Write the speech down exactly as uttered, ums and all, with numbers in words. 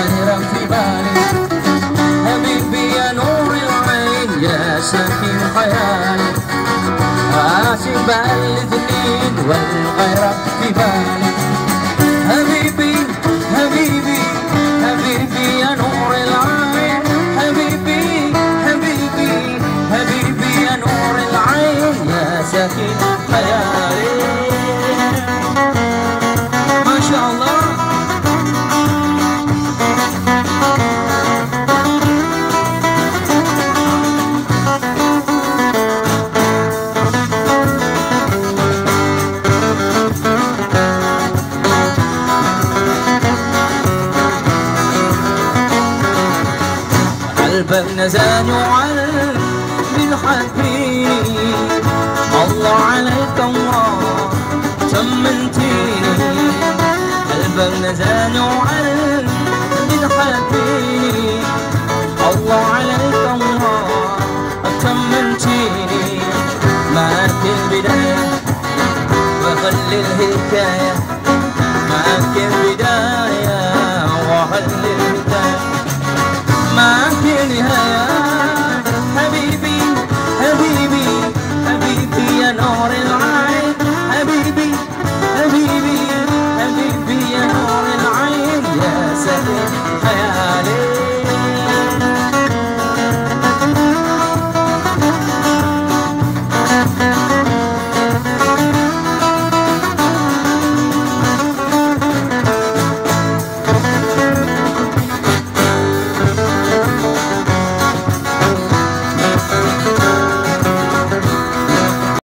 غيرك في بالي. حبيبي يا نور العين يا ساكن خيالي، عاشق بالاثنين والغيرك في بالي. حبيبي حبيبي حبيبي يا نور العين، حبيبي حبيبي حبيبي يا نور العين يا ساكن خيالي. ما شاء الله. قلبك نزاني وعلم بالحبيب، الله عليك الله طمنتيني. قلبك نزاني وعلم بالحبيب، الله عليك الله طمنتيني. معك البداية وخلي الحكاية